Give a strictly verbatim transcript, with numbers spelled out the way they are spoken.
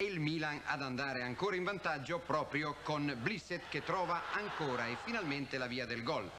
il Milan ad andare ancora in vantaggio proprio con Blissett che trova ancora e finalmente la via del gol.